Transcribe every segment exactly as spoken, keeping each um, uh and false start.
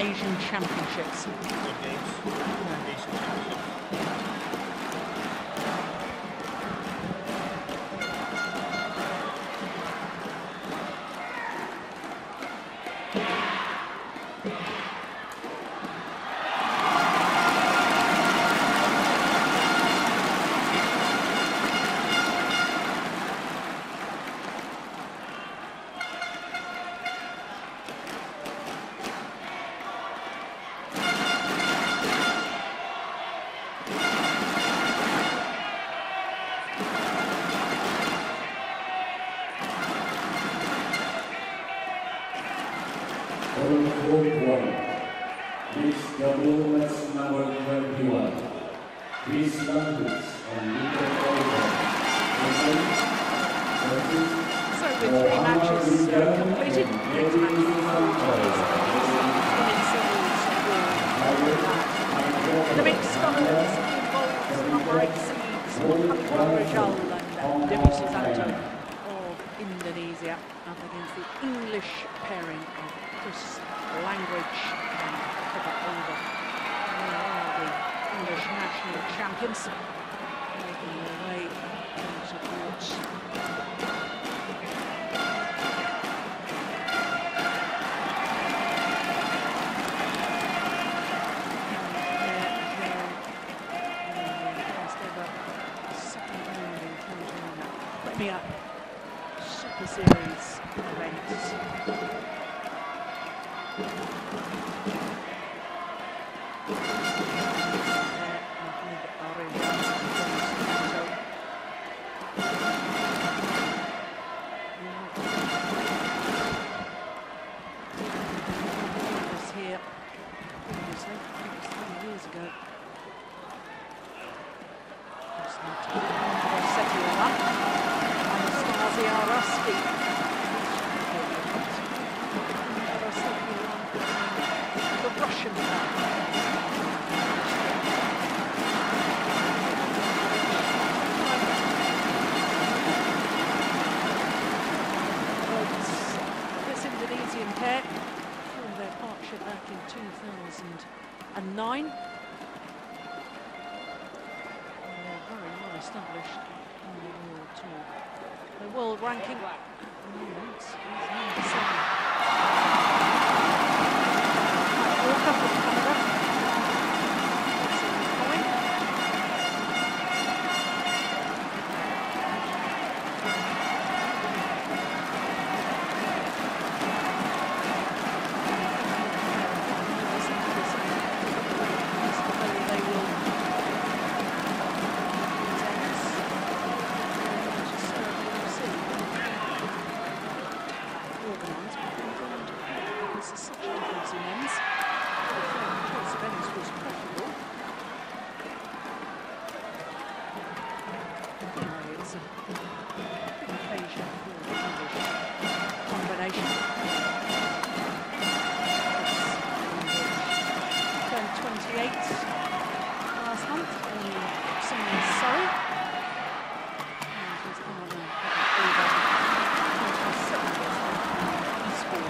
Asian Championships. Please double match number twenty-one. Please Langridge and Olver. So with three matches uh, completed, next match the mixed doubles involves number eight seeds Rijal and Debby Susanto of Indonesia up against the English pairing of Langridge and Olver. They are the English national champions, making their way towards Premier Superseries events. Here previously, three years ago. R sixteen. The Russian man. This Indonesian pair formed their partnership back in two thousand nine. They're very well established on the world tour. The world ranking is number seven. Walker from Canada. Last month in Surrey. And his partner, Olver, twenty-seven score.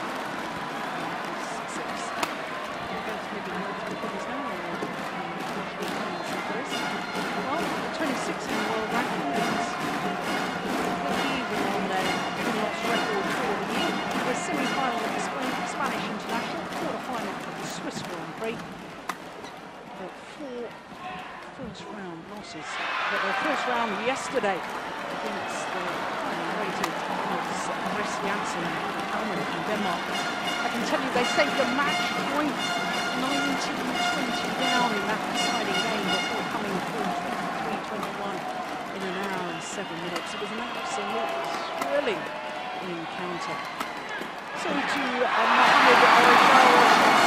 Six. Both living in the Philippines now. Well, twenty-six in the world ranking is even on their win-loss record for the year. The semi-final of the Spanish International, quarter-final of the Swiss Grand Prix. But four first round losses. But their first round yesterday against the highly rated Chris Jansen from Denmark. I can tell you they saved a match point nineteen twenty down in that deciding game before coming through twenty-three twenty-one in an hour and seven minutes. It was an absolute thrilling encounter. So to uh, Rijal.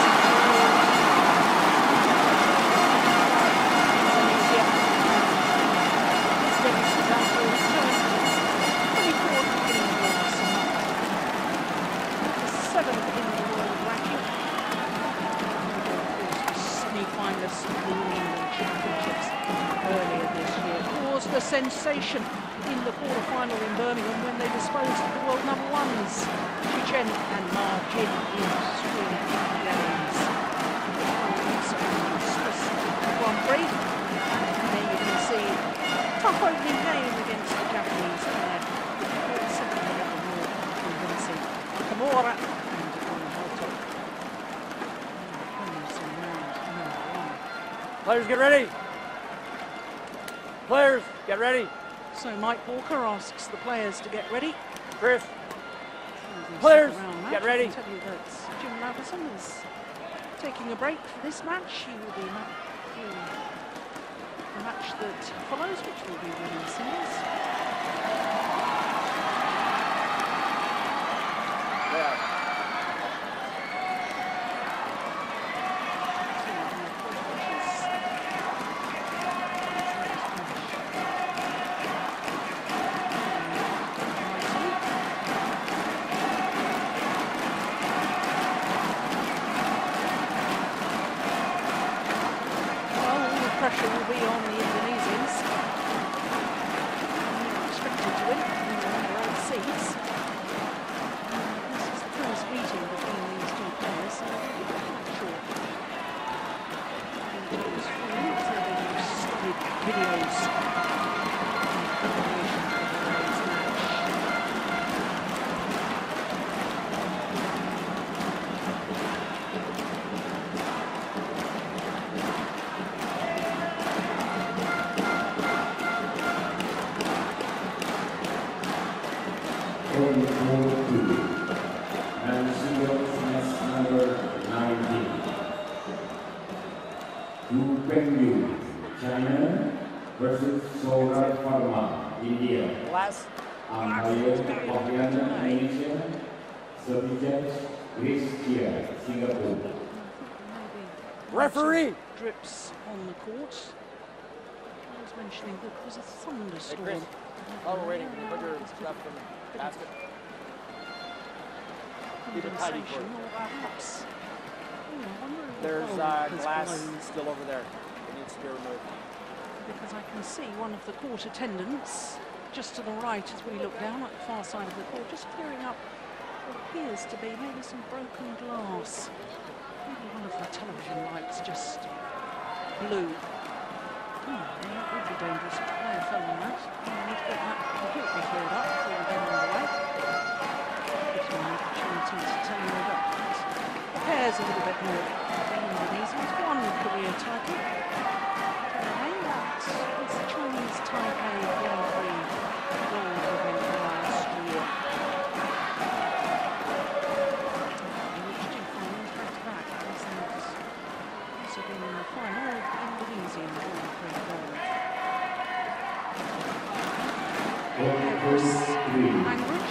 Championships earlier this year caused a sensation in the quarter-final in Birmingham when they disposed of the world number ones, Rijal and Margin, in three games. Grand Prix. And then you can see tough opening game against the Japanese pair. seven eleven more convincing. Kimura and Susanto. Players, get ready. Players, get ready. So Mike Walker asks the players to get ready. Chris. Players, get I ready. can tell you that Jim Lavison is taking a break for this match. He will be ma the match that follows, which will be women's singles. Yeah. Pressure will be on the Indonesians. They're expected to win in their own seats. This is the first meeting between these two players, so I'm not sure. Those films, there are those studied videos in preparation for today's match. And singles match number nineteen. Du Pengyu, China versus Solar Pharma, India. Last. Umpire Badminton Indonesia, Subject Rijal, Singapore. Referee. Drips on the court. I was mentioning that there was a thunderstorm. Hey, Chris. Oh, we're waiting. Put your stuff in the basket. Keep it tidy for Condensation, you. or perhaps. Oh, I wonder if the There's bulb uh, has glass blown, still over there. It needs to be removed. because I can see one of the court attendants just to the right as we look down at the far side of the court, just clearing up what appears to be maybe some broken glass. Maybe one of the television lights just blew. Hmm, that would be dangerous if the player fell on that. We need to get that completely cleared up before we get underway. Gives me an opportunity to tell you about the pairs a little bit more. The Indonesians, one career title. That is the Chinese Taipei Grand Prix gold event last year. They reached two finals back to back. This has also been in the final of the Indonesian Grand Prix gold. Langridge.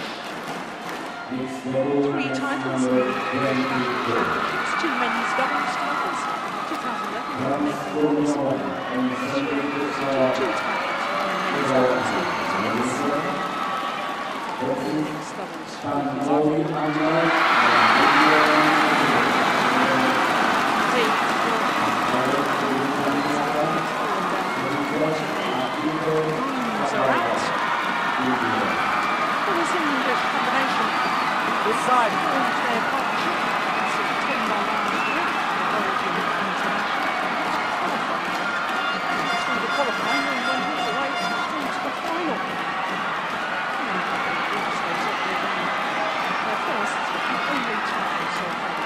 Three titles in the Championships, two men's doubles titles. two thousand eleven, making one of them. This year, two titles for the men's doubles teams. Men's doubles. This side. Their partnership in September last year, Origin International. Through the qualifying and went all the way through to the final. And also took their first and only title so far.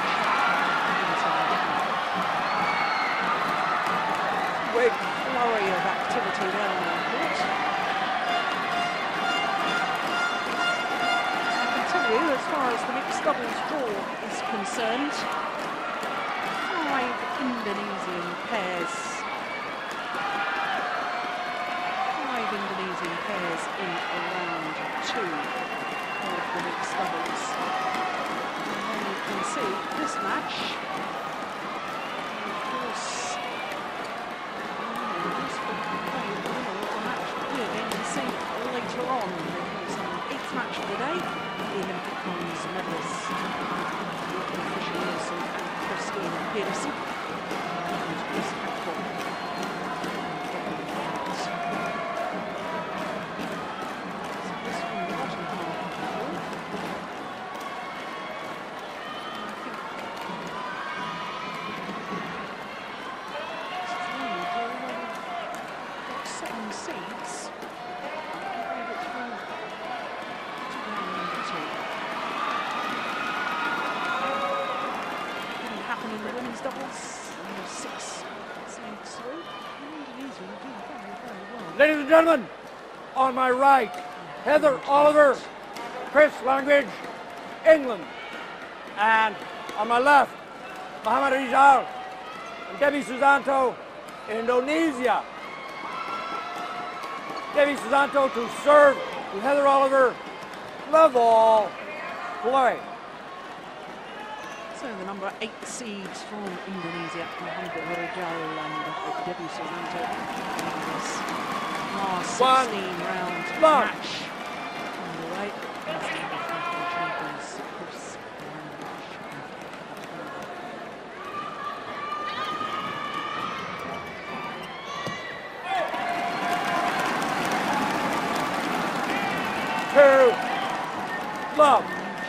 Great flurry of activity there on the court. As far as the mixed doubles draw is concerned, five Indonesian pairs. Five Indonesian pairs in round two of the mixed doubles. And then you can see this match, and of course, this will be the winner of the match that we're going to see later on. It's our eighth match of the day. The Olympic bronze medalists, Fisher Nielsen and Christina Peterson. And Chris Hackford. So this from the bottom half of the floor. I think women's doubles, number six seeds through. Indonesia are doing very, very well. Ladies and gentlemen, on my right, Heather Olver, Chris Langridge, England. And on my left, Muhammad Rijal and Debby Susanto, Indonesia. Debby Susanto to serve to Heather Olver. Love all. Play. So the number eight seeds from Indonesia, Muhammad Rijal and Debby Susanto, in this last sixteen round match. On the right, that's the number five champions, Chris Langridge. Two. Love.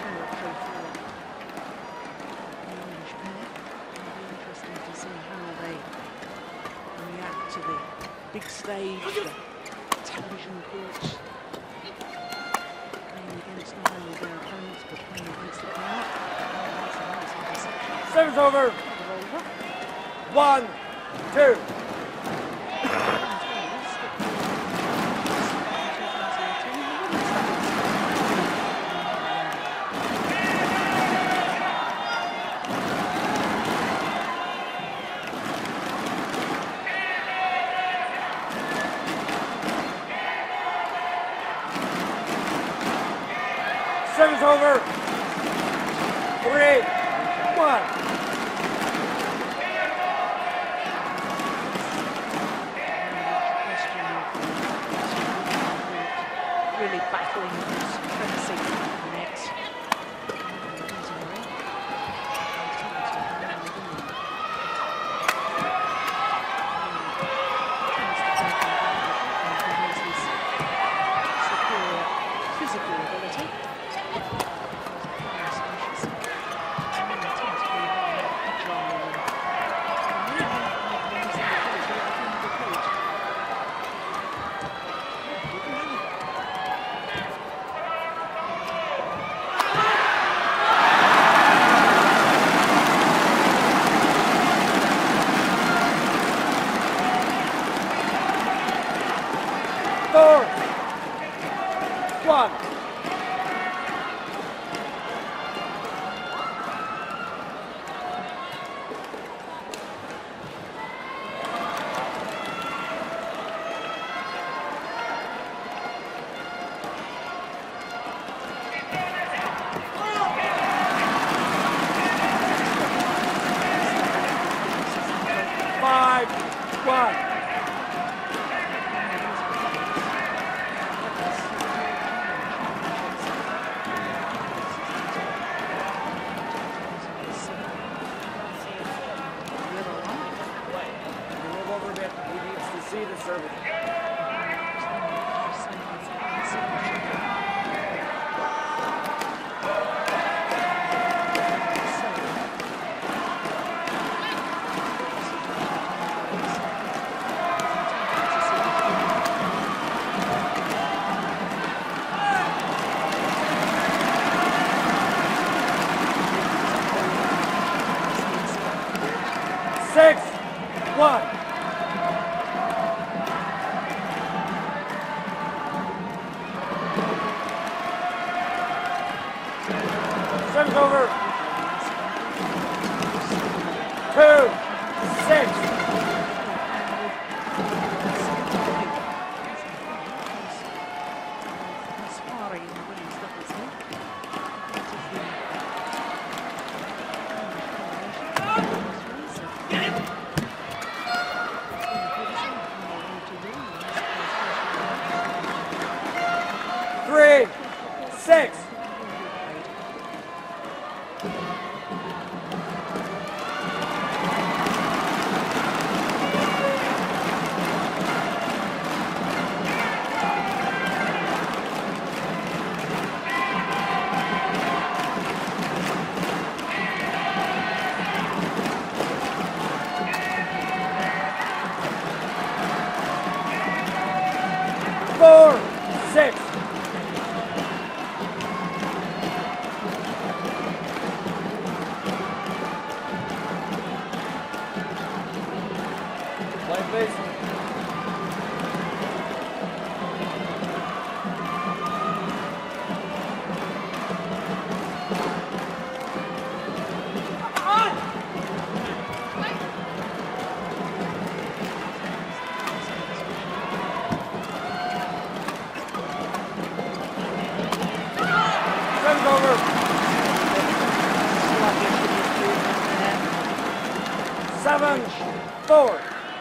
Big stage, the television court, playing against not only their opponents but playing against the crowd. Seven's over. One, two. Seven's over. Three, one. Really battling for supremacy in the net. Physical ability. Four, one. Five, one. See the service. Six, one. Seven's over. Two, six. Three, six. please. Seven's over. Seven, four.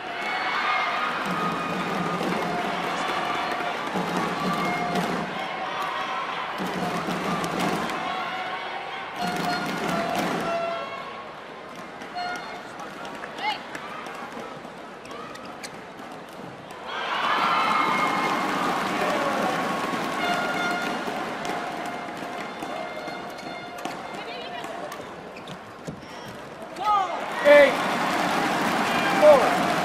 Eight, four.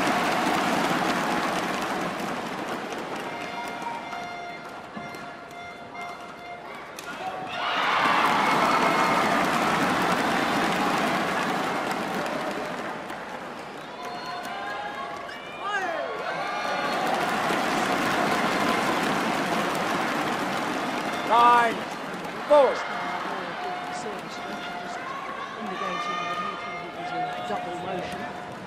Nine, four. Indicating that he thought it was a double motion.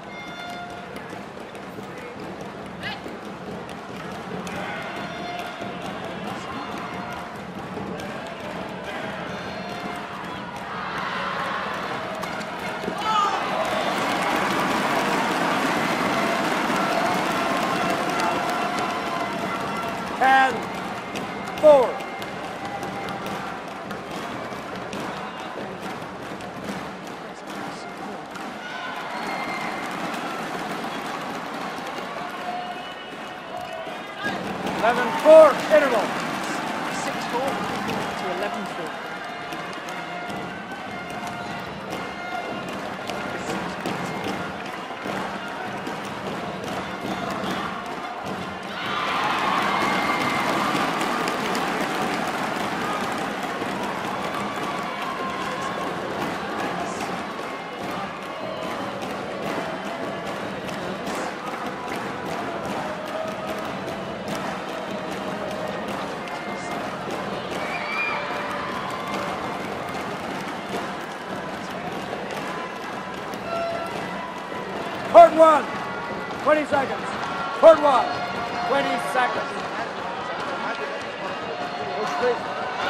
Ten, four. Eleven, four, interval. six four to eleven four. Court one, twenty seconds. Court one, twenty seconds. Push three.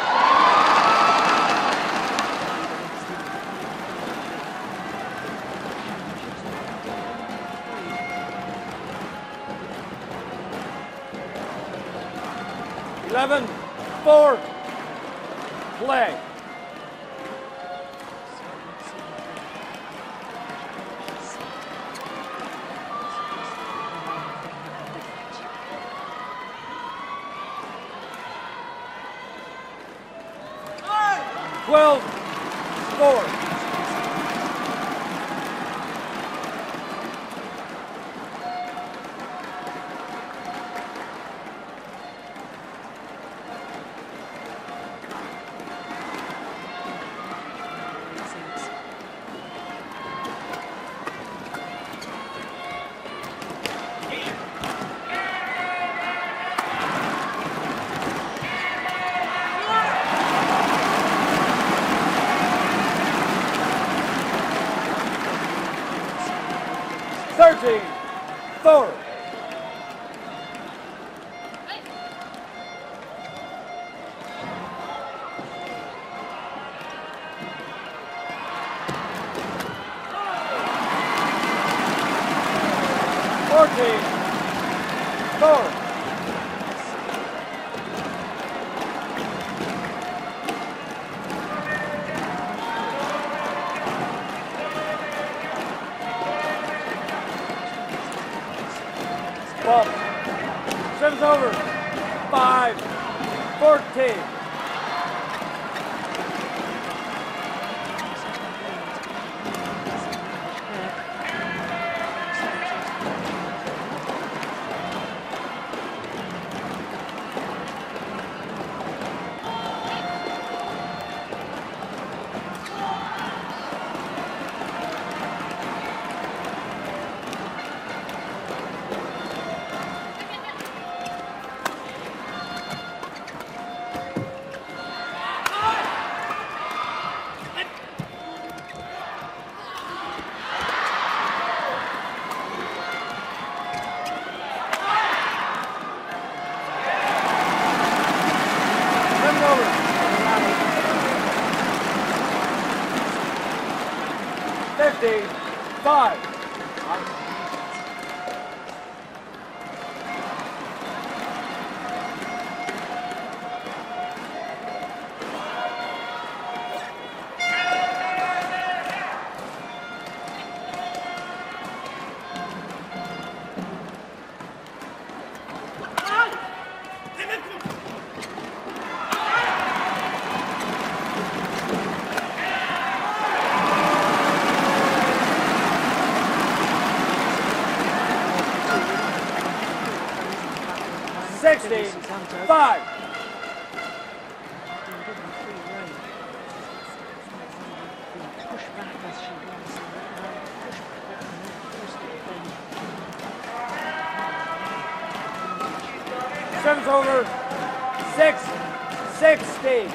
Eleven, four, play. Twelve, four. Thirteen, four. Fourteen, four. Well, seven's over. Five, fourteen. fifteen, five. sixteen, five. Service over, six, sixty.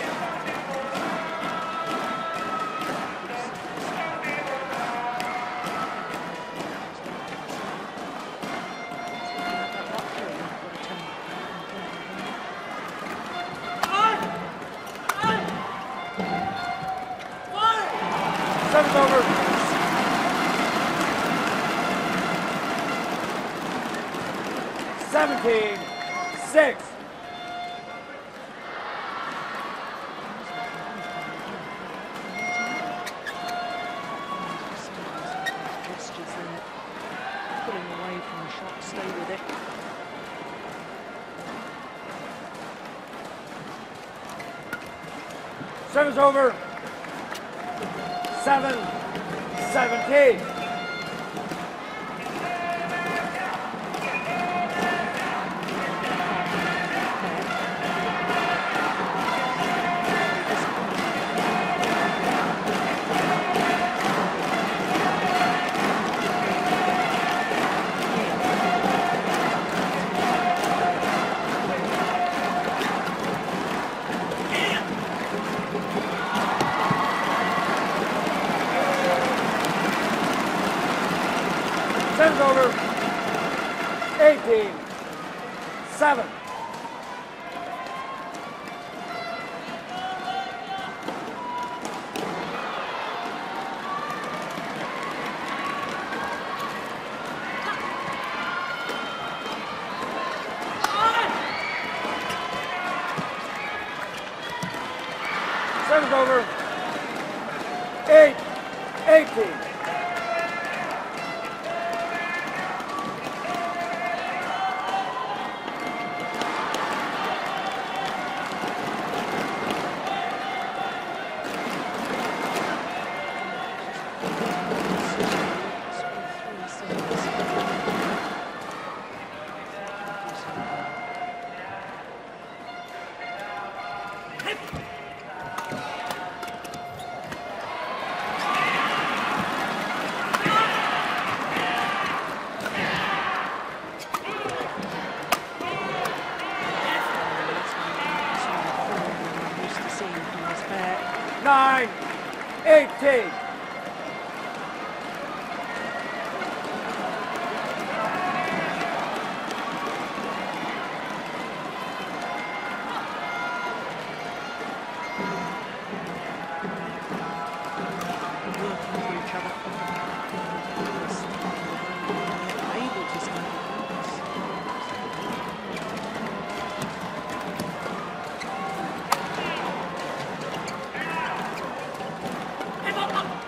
Service over. seventeen, six. Pulling away from the shot, stay with it. Service over. Seven, seventeen. Service over. eighteen, seven. Service over. eight, eighteen. Nine, eighteen. Able to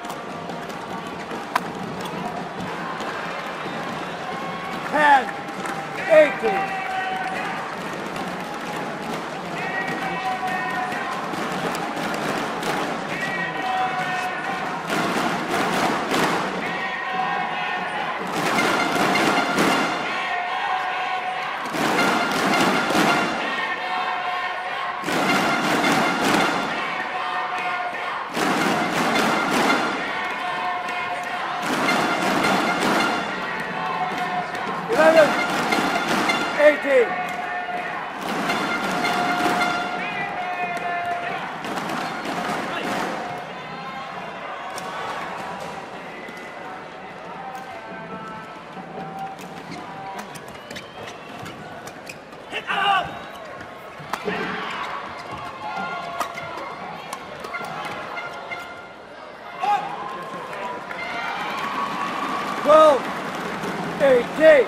twelve, eighteen.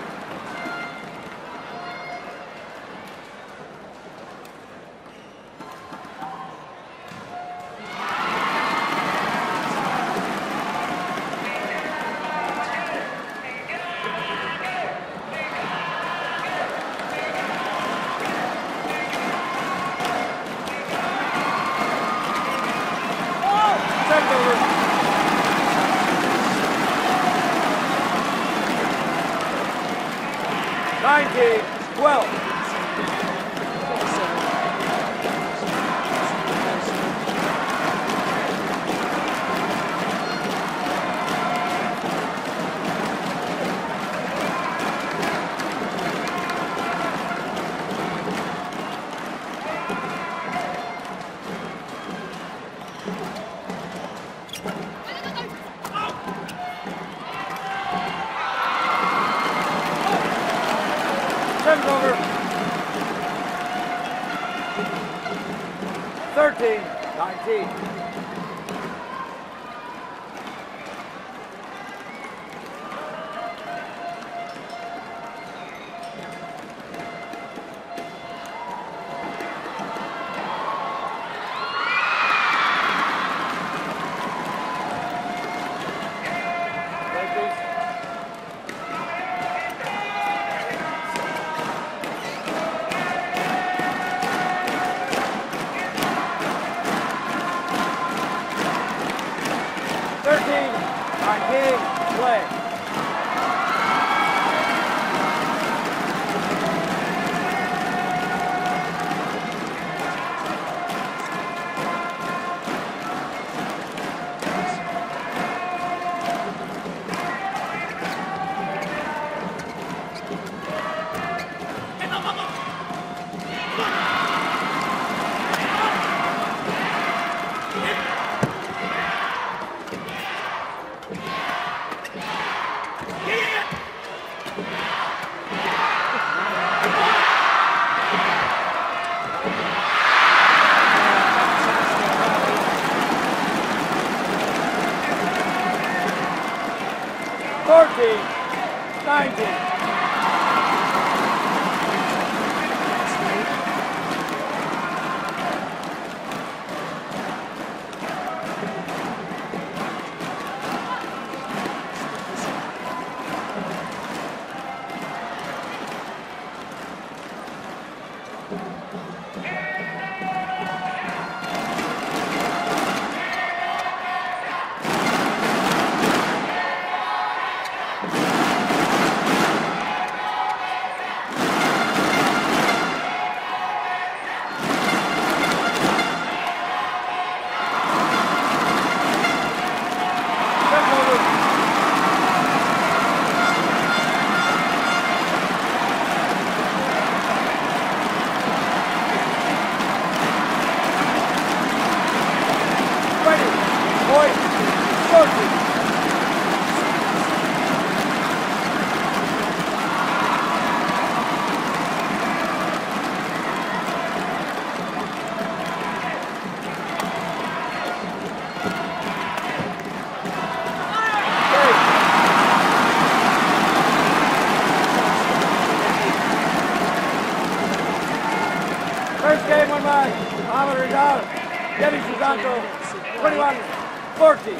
nineteen, twelve. Seven's over. thirteen, nineteen. thirteen, nineteen, play. fourteen, nineteen. First game won by Rijal, Debby Susanto, twenty-one fourteen.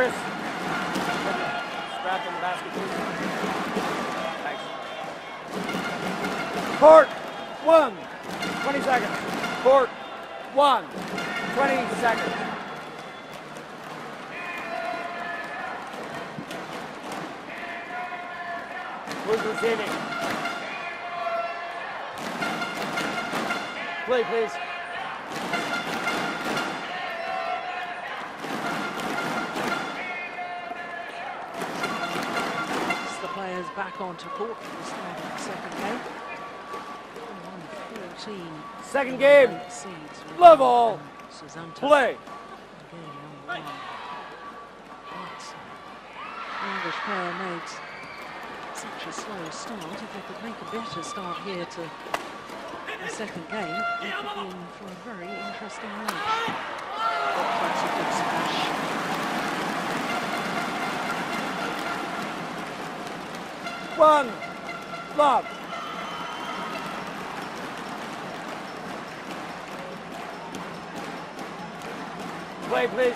Chris. Scrap in the basket, please. Thanks. Court one. twenty seconds. Court one. twenty seconds. Who's receiving? Play, please. Players back onto court for the start of the second game. fourteen. Second game. Seeds. Love all. Susanto. Play. Again, number one. But the English player made such a slow start. If they could make a better start here to the second game, they could be in for a very interesting match. That's a good smash. One. Love. Play, please.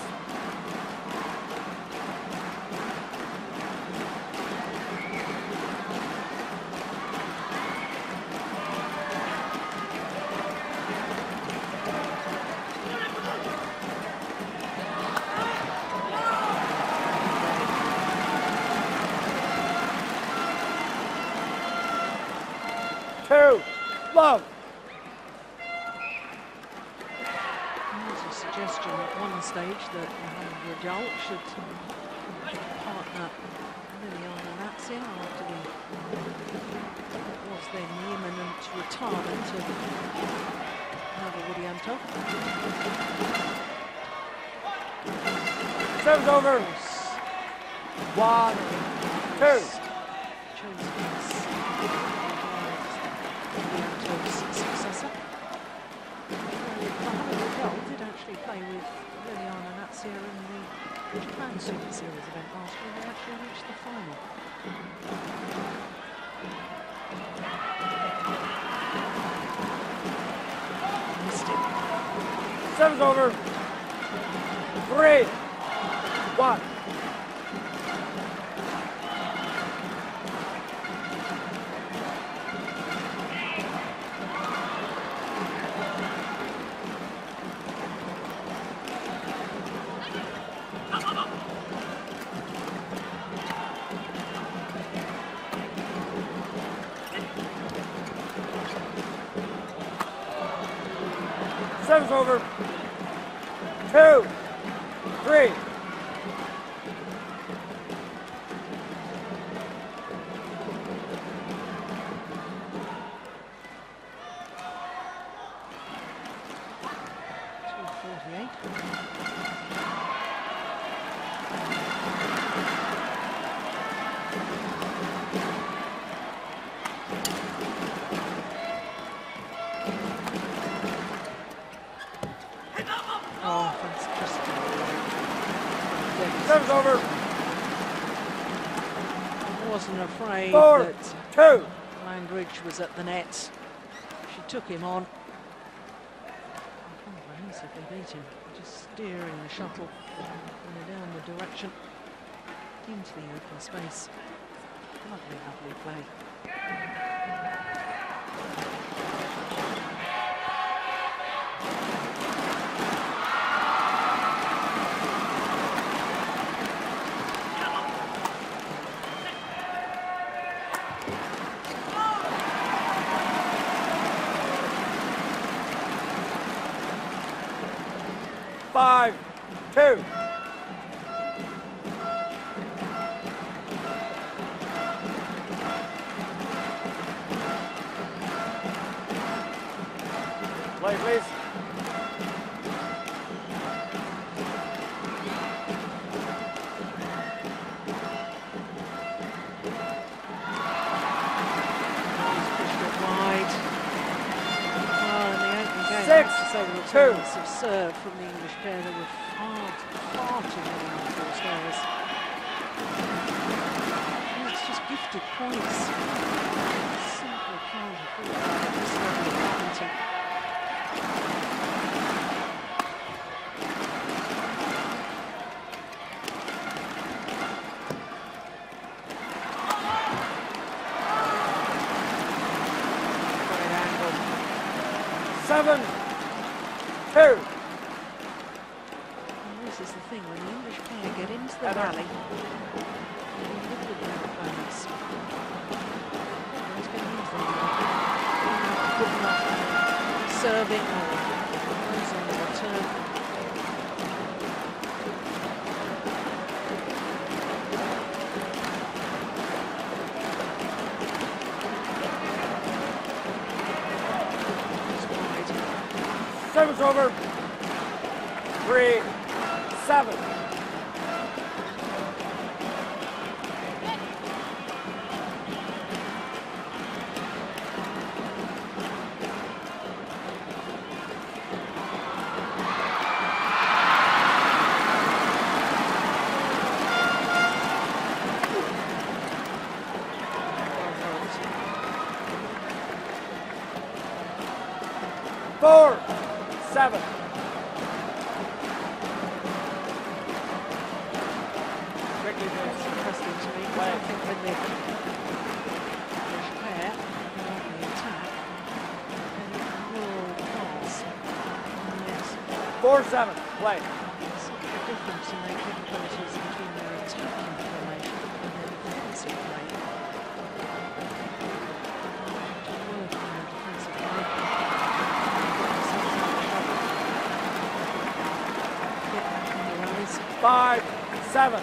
Two. Love. There's a suggestion at one stage that Rijal should partner Liliana Natsia after the what was then the imminent retirement of Nova Widianto. Serves over. One. Two. Chosen as Widianto's successor. Rijal did actually play with Liliana Natsia in the Japan Superseries event last year. They actually reached the final. Missed it. Serves over. Three. One. Serves over. Two. Three. two forty-eight. Oh, that's just Serves over. I wasn't afraid Four. that Two. Langridge was at the net. She took him on. Comprehensively beat him, just steering the shuttle in down the direction into the open space. Lovely, lovely play. Five. Two. Play, please. Pushed it wide. Well, in the opening game, Six, I have to say the two. returns of serve from the English pair, there were far, far too many unforced errors. And it's just gifted points. Simply can't afford that at this level of badminton. seven, two. And this is the thing, when the English player get into the rally, they live with their opponents. Always getting into the rally. Good enough serving or runs on the return. Service over. Three, seven. Four, seven. Quickly, It's interesting to me, because I think when the English player are on the attack, then it will pass. And yes, Four, seven. Play. there's a difference in their capabilities between their attacking formation and their defensive play. To work on their defensive play. Get back in the rallies. Five, seven.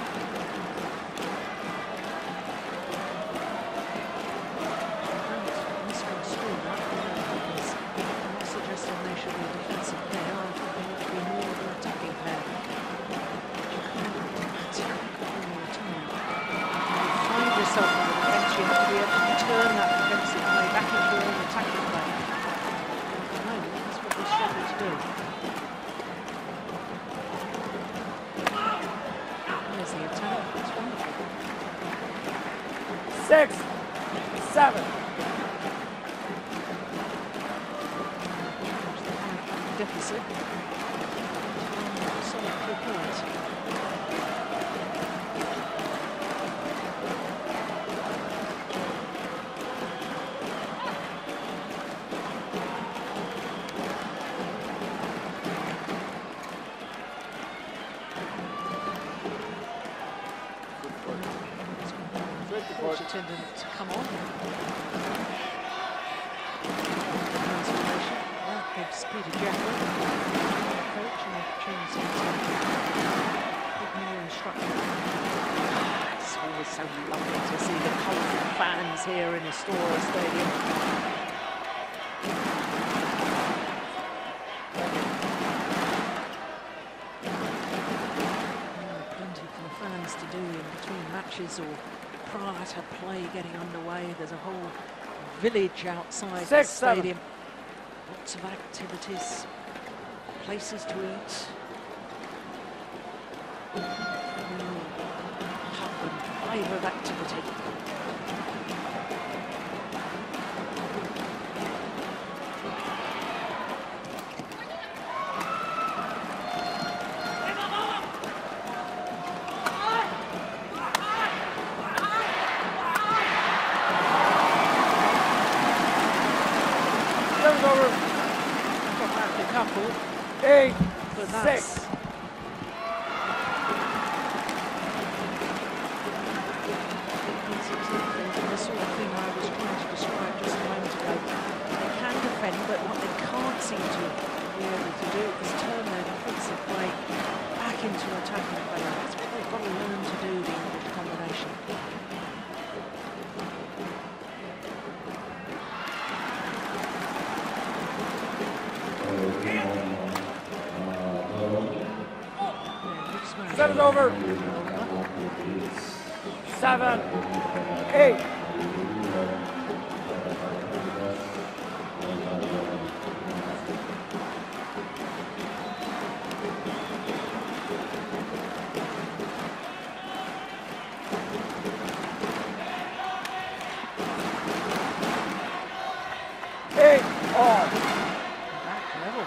I'm not suggesting they should be a defensive player. I think they ought to be more of an attacking player. You can't attack all the time. When you find yourself in the defence, you have to be able to turn that defensive play back into your own attacking play. At the moment, that's what they struggle to do. There's the attack. That's wonderful. Six, seven. Deficit. Solid three points. Coach attendant to come on. Consultation. That gives Peter Jeffrey, coach, an opportunity to give more instruction. It's always so lovely to see the colourful fans here in Istora Stadium. Plenty for the fans to do in between matches or prior to play getting underway. There's a whole village outside Six, the stadium. seven. Lots of activities, places to eat. Real pub and flavour of activity. Eight, But that's six. That's exactly the sort of thing I was trying to describe just a moment ago. They can defend, but what they can't seem to be able to do is turn their defensive play back into attacking play. That's what they've got to learn to do, the English combination. Seven's over. Seven, eight. Eight all. Back level.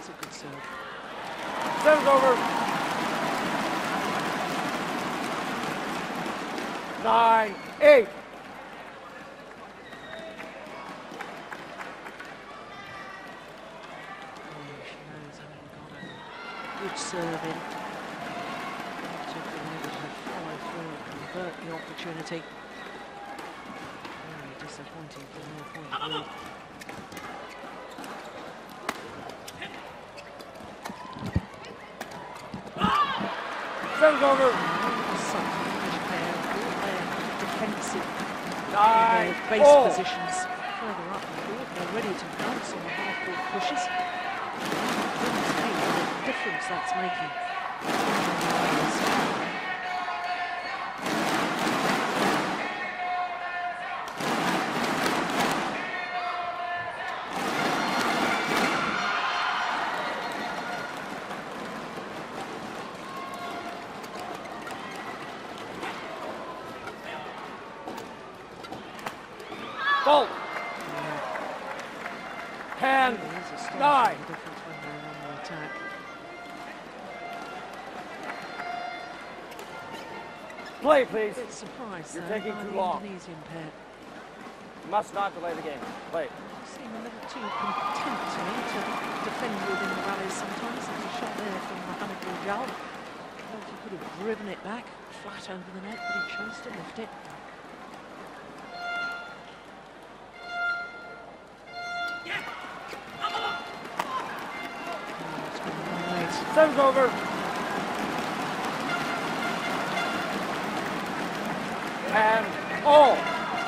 That's a good serve. Serve's over. Nine, eight. She knows having got a good serve in. To be able to follow through and convert the opportunity. Very disappointing from your point of view. Serve's over. Such a finished pair, all their defensive Nine, their base all. positions further up the court. They're ready to bounce on the half-court pushes. Goodness me, what a difference that's making. Bolt. Ten, It is astonishing nine. the difference when they're on the attack. Play, please. Bit surprised You're though taking by too the long. Indonesian pair. Must not delay the game. Play. Seem a little too content to me to defend within the rallies sometimes. There's a shot there from Mohammed Rijal. Felt he could have driven it back flat over the net, but he chose to lift it. Oh, it's been wide. Serve's over. And all.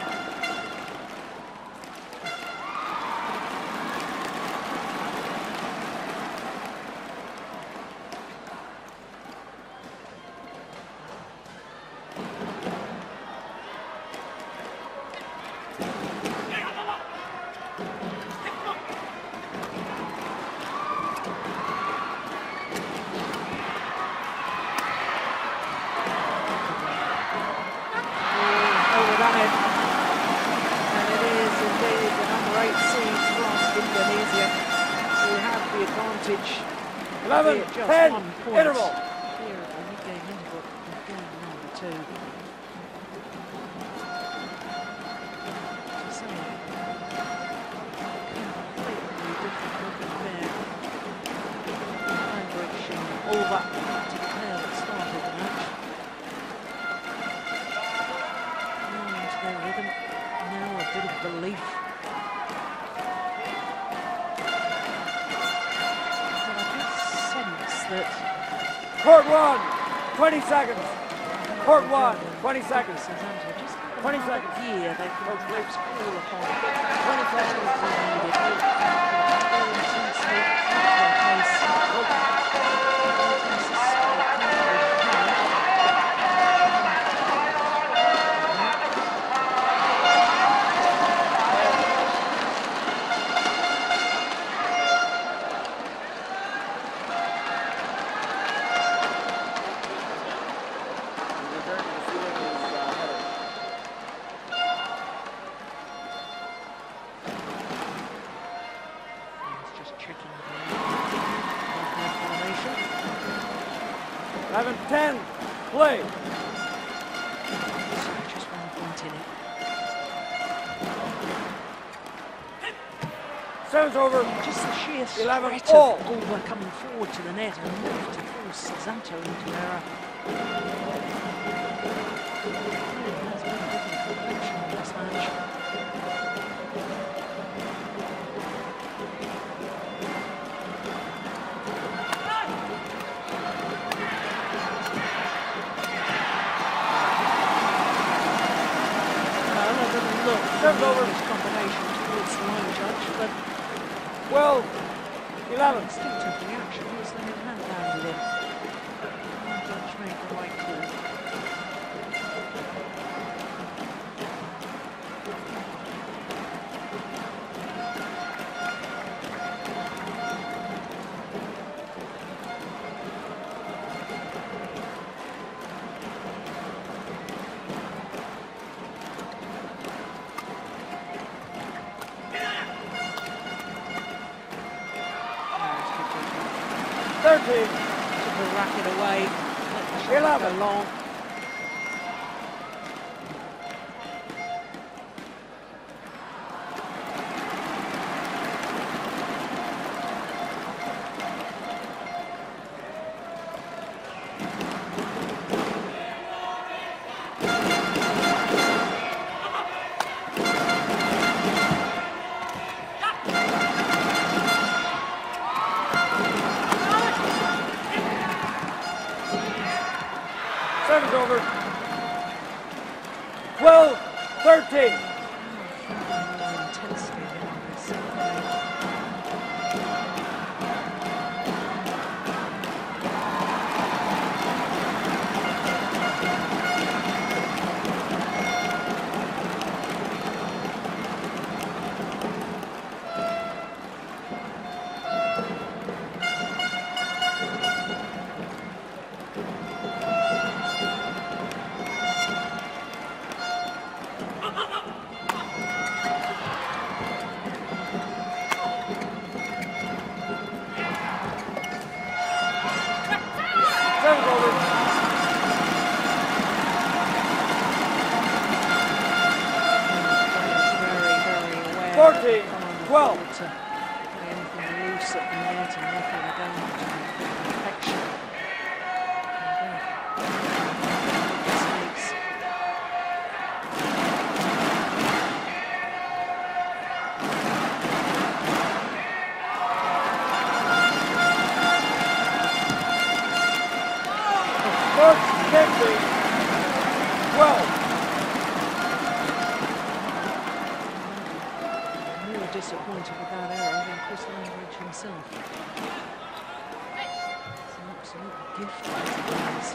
Overdone it. And it is indeed the number eight seeds from Indonesia who have the advantage. eleven, Be it just ten, one point interval. here at the mid-game interval of game number two. To say, completely different looking pair. Langridge and Olver to the pair that started the match. Into their rhythm. Now a bit of belief. But I just sense that Court one. twenty seconds. Court one. twenty seconds. Susanto just twenty another seconds. year they could perhaps call upon. twenty seconds. Needed. Very intensely at their pace. Return to the field is uh, Heather. He's just checking the formation. eleven, ten. Play. So just one point in it. Serve's over. Just the sheer eleven threat all. of Olver coming forward to the net and enough to force Susanto into error. Really has been a different complexion in this match. Well, a little look from Serve's the over. English combination towards the line judge, but twelve, eleven. instinctive reaction was that it had landed him. The judge made the right call. There's good fourteen. Took the racket away. Let the shot eleven. go long. Seven's over. twelve thirteen. Intensity behind this. Seven's over. fourteen twelve. To play anything loose at the minute and therefore they're going to perfection. Mistakes. fourteen twelve. Really disappointed with that error than Chris Langridge himself. It's an absolute gift to his players.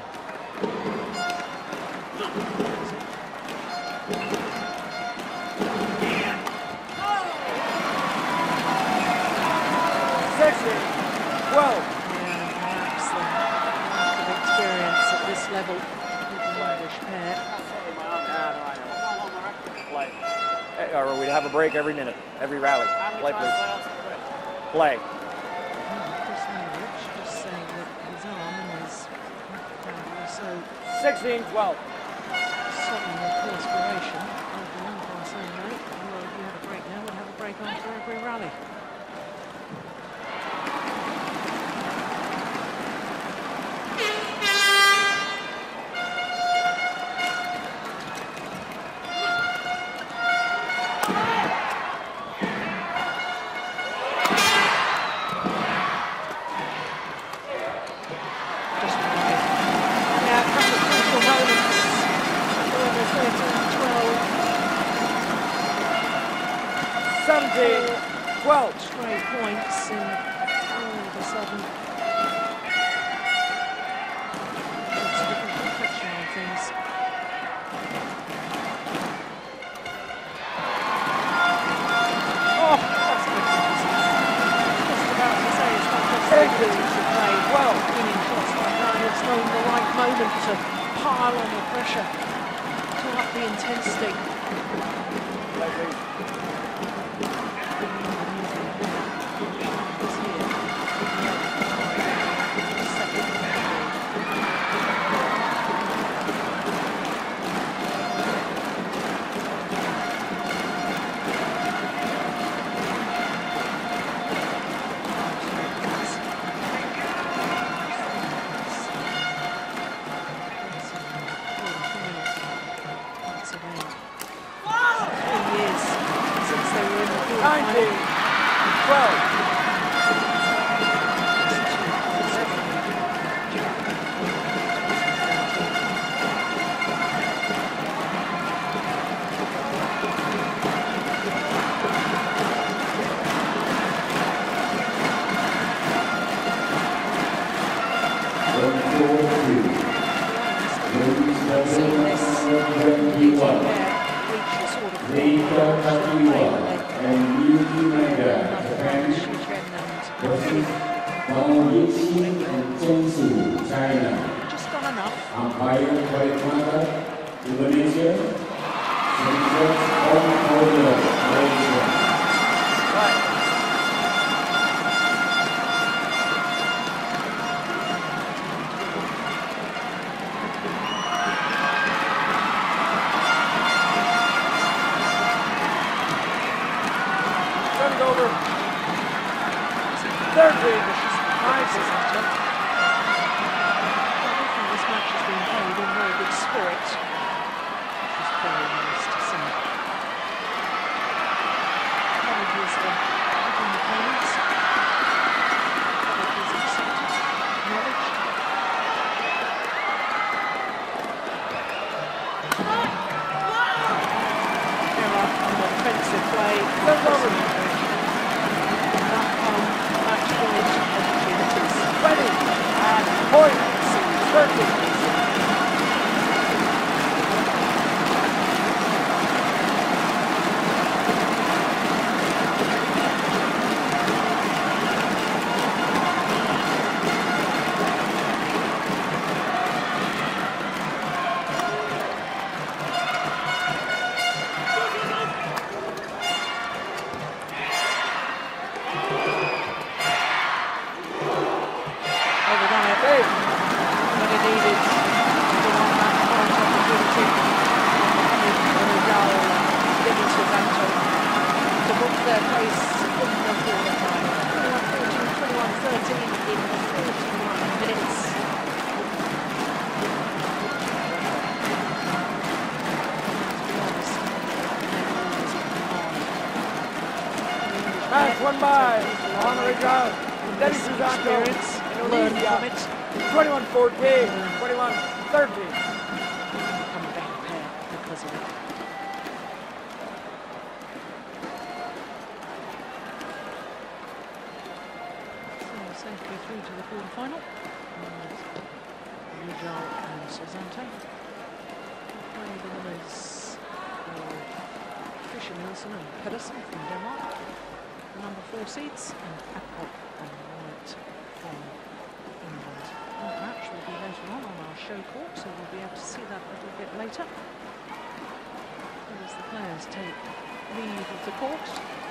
sixteen twelve. Yeah, perhaps the lack of experience at this level with the English pair. Play. Eh, Or we'd have a break every minute, every rally. Play, please. Play. Chris Langridge just saying that his arm and his hand also sixteen twelve. suddenly with perspiration. And the umpire saying, mate, well, if you had a break now, we'll have a break after every rally. Just yeah, a couple of crucial moments. However, thirteen twelve. seventeen twelve. Straight points and all of a sudden it's a different complexion on things. Oh, that's magnificent. Just about to say it's not just eighteen to play well winning shots like that. It's known the right moment to pile on the pressure, to up the intensity. Play, please. nineteen twelve. Seen this leading pair reach a sort of just done enough. Umpire Karno, Indonesia, Susanto, Olver, Malaysia. Right. away Third over. match point opportunities. twenty. And point. thirty. Match won by Rijal, Debby Susanto, Indonesia, twenty-one fourteen, twenty-one thirteen. Become a better pair because of it. So safely through to the quarterfinal. Rijal and Susanto. Play the winners of Fisher Nielsen and Pedersen from Denmark. Number four seeds, and Apple and White from England. That match will be later on on our show court, so we'll be able to see that a little bit later. As the players take leave of the court.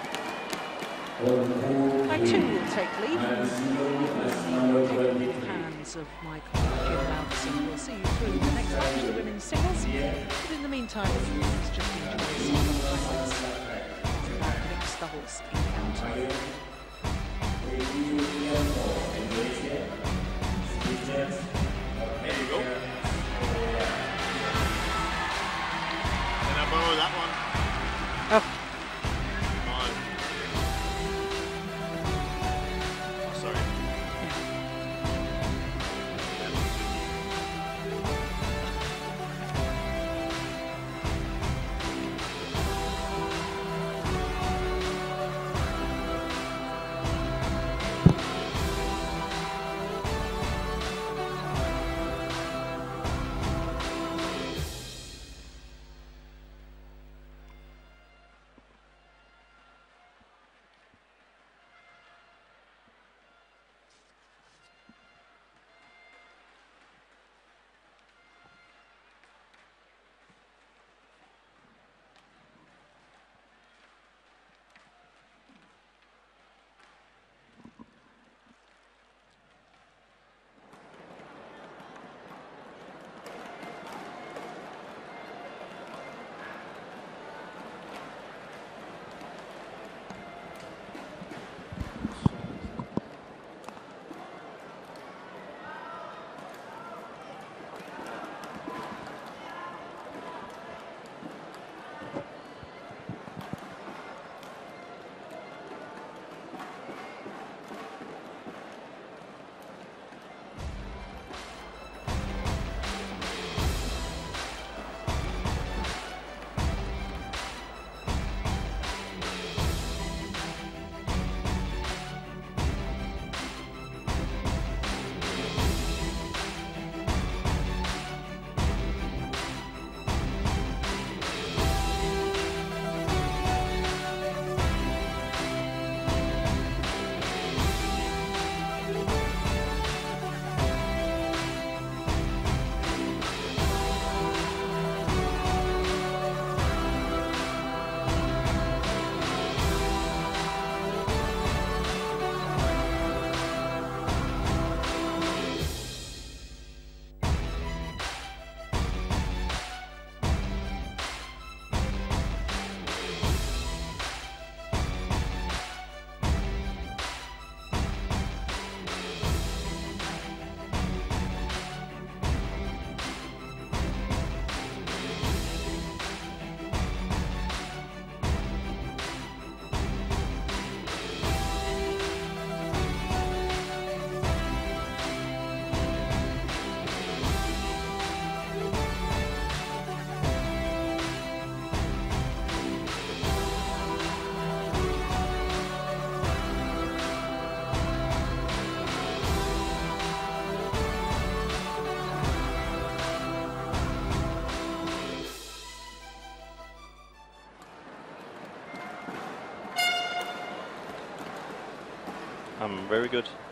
I too will take leave. In the hands of my colleague Jim Alderson. We'll see you through the next match, the women's singles. But in the meantime, let's just enjoy some of the highlights of our mixed doubles encounter. There you go. Can I borrow that one? Oh. On. Oh, sorry. I'm very good.